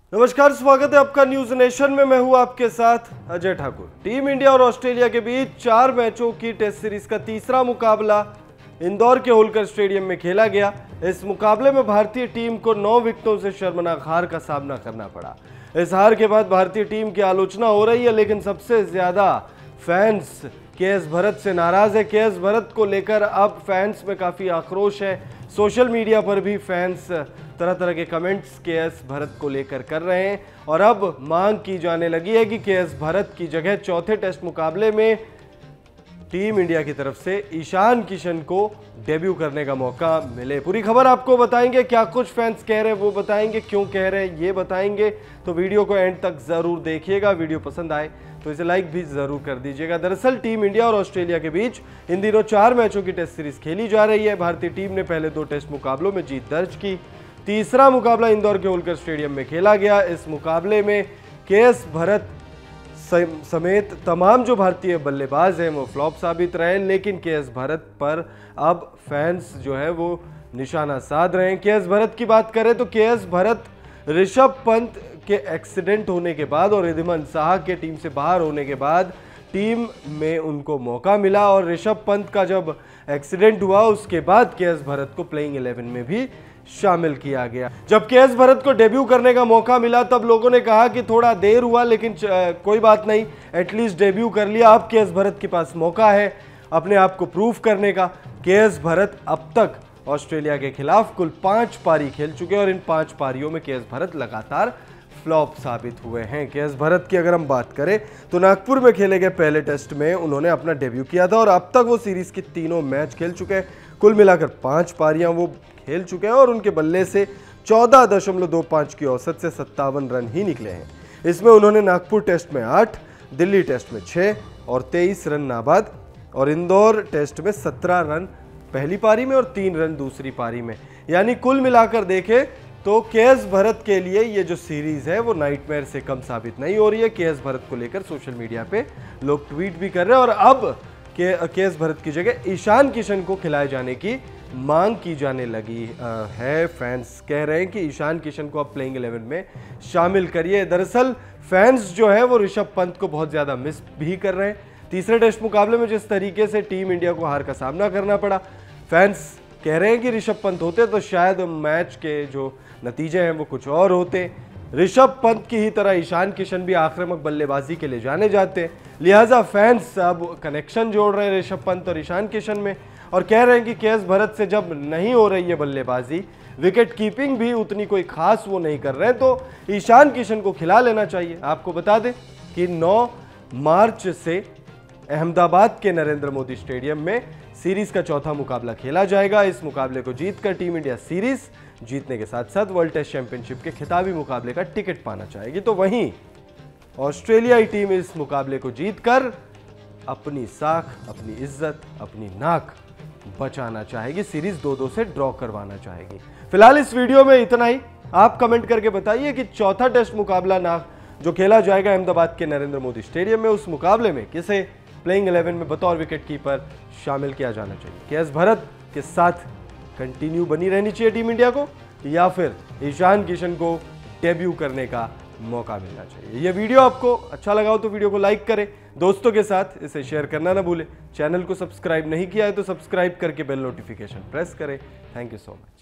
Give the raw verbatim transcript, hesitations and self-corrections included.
नमस्कार, स्वागत है आपका न्यूज नेशन में। मैं हूं आपके साथ अजय ठाकुर। टीम इंडिया और ऑस्ट्रेलिया के बीच चार मैचों की टेस्ट सीरीज का तीसरा मुकाबला इंदौर के होलकर स्टेडियम में खेला गया। इस मुकाबले में भारतीय टीम को नौ विकेटों से शर्मनाक हार का सामना करना पड़ा। इस हार के बाद भारतीय टीम की आलोचना हो रही है, लेकिन सबसे ज्यादा फैंस के एस भरत से नाराज है। के एस भरत को लेकर अब फैंस में काफी आक्रोश है। सोशल मीडिया पर भी फैंस तरह तरह के कमेंट्स के एस भरत को लेकर कर रहे हैं और अब मांग की जाने लगी है कि के एस भरत की जगह चौथे टेस्ट मुकाबले में टीम इंडिया की तरफ से ईशान किशन को डेब्यू करने का मौका मिले। पूरी खबर आपको बताएंगे, क्या कुछ फैंस कह रहे हैं वो बताएंगे, क्यों कह रहे हैं ये बताएंगे। तो वीडियो को एंड तक जरूर देखिएगा। वीडियो पसंद आए तो इसे लाइक भी जरूर कर दीजिएगा। दरअसल टीम इंडिया और ऑस्ट्रेलिया के बीच इन दिनों चार मैचों की टेस्ट सीरीज खेली जा रही है। भारतीय टीम ने पहले दो टेस्ट मुकाबलों में जीत दर्ज की। तीसरा मुकाबला इंदौर के होलकर स्टेडियम में खेला गया। इस मुकाबले में के एस भरत समेत तमाम जो भारतीय बल्लेबाज हैं वो फ्लॉप साबित रहे, लेकिन के एस भरत पर अब फैंस जो है वो निशाना साध रहे हैं। के एस भरत की बात करें तो के एस भरत ऋषभ पंत के एक्सीडेंट होने के बाद और रिद्धिमान साहा के टीम से बाहर होने के बाद टीम में उनको मौका मिला और ऋषभ पंत का जब एक्सीडेंट हुआ उसके बाद के एस भरत को प्लेइंग इलेवन में भी शामिल किया गया। जब के एस भरत को डेब्यू करने का मौका मिला तब लोगों ने कहा कि थोड़ा देर हुआ, लेकिन कोई बात नहीं, एटलीस्ट डेब्यू कर लिया। अब के एस भरत के पास मौका है अपने आप को प्रूफ करने का। के एस भरत अब तक ऑस्ट्रेलिया के खिलाफ कुल पांच पारी खेल चुके हैं और इन पांच पारियों में के एस भरत लगातार फ्लॉप साबित हुए हैं। के एस भरत की अगर हम बात करें तो नागपुर में खेले गए पहले टेस्ट में उन्होंने अपना डेब्यू किया था और अब तक वो सीरीज के तीनों मैच खेल चुके हैं। कुल मिलाकर पांच पारियां वो खेल चुके हैं और उनके बल्ले से चौदह दशमलव दो पाँच की औसत से सत्तावन रन ही निकले हैं। इसमें उन्होंने नागपुर टेस्ट में आठ, दिल्ली टेस्ट में छः और तेईस रन नाबाद और इंदौर टेस्ट में सत्रह रन पहली पारी में और तीन रन दूसरी पारी में। यानी कुल मिलाकर देखें तो के एस भरत के लिए ये जो सीरीज है वो नाइटमेयर से कम साबित नहीं हो रही है। के एस भरत को लेकर सोशल मीडिया पे लोग ट्वीट भी कर रहे हैं और अब के के एस भरत की जगह ईशान किशन को खिलाए जाने की मांग की जाने लगी है। फैंस कह रहे हैं कि ईशान किशन को अब प्लेइंग इलेवन में शामिल करिए। दरअसल फैंस जो है वो ऋषभ पंत को बहुत ज़्यादा मिस भी कर रहे हैं। तीसरे टेस्ट मुकाबले में जिस तरीके से टीम इंडिया को हार का सामना करना पड़ा, फैंस कह रहे हैं कि ऋषभ पंत होते तो शायद मैच के जो नतीजे हैं वो कुछ और होते। ऋषभ पंत की ही तरह ईशान किशन भी आक्रामक बल्लेबाजी के लिए जाने जाते, लिहाजा फैंस अब कनेक्शन जोड़ रहे हैं ऋषभ पंत और ईशान किशन में और कह रहे हैं कि के एस भरत से जब नहीं हो रही है बल्लेबाजी, विकेट कीपिंग भी उतनी कोई खास वो नहीं कर रहे हैं, तो ईशान किशन को खिला लेना चाहिए। आपको बता दें कि नौ मार्च से अहमदाबाद के नरेंद्र मोदी स्टेडियम में सीरीज का चौथा मुकाबला खेला जाएगा। इस मुकाबले को जीतकर टीम इंडिया सीरीज जीतने के साथ साथ वर्ल्ड टेस्ट चैंपियनशिप के खिताबी मुकाबले का टिकट पाना चाहेगी। तो वहीं ऑस्ट्रेलियाई टीम इस मुकाबले को जीतकर अपनी साख, अपनी इज्जत, अपनी नाक बचाना चाहेगी, सीरीज दो दो से ड्रॉ करवाना चाहेगी। फिलहाल इस वीडियो में इतना ही। आप कमेंट करके बताइए कि चौथा टेस्ट मुकाबला ना जो खेला जाएगा अहमदाबाद के नरेंद्र मोदी स्टेडियम में, उस मुकाबले में किसे प्लेइंग इलेवन में बतौर विकेट कीपर शामिल किया जाना चाहिए। के एस भरत के साथ कंटिन्यू बनी रहनी चाहिए टीम इंडिया को, या फिर ईशान किशन को डेब्यू करने का मौका मिलना चाहिए। यह वीडियो आपको अच्छा लगा हो तो वीडियो को लाइक करें, दोस्तों के साथ इसे शेयर करना ना भूलें। चैनल को सब्सक्राइब नहीं किया है तो सब्सक्राइब करके बेल नोटिफिकेशन प्रेस करें। Thank you so much.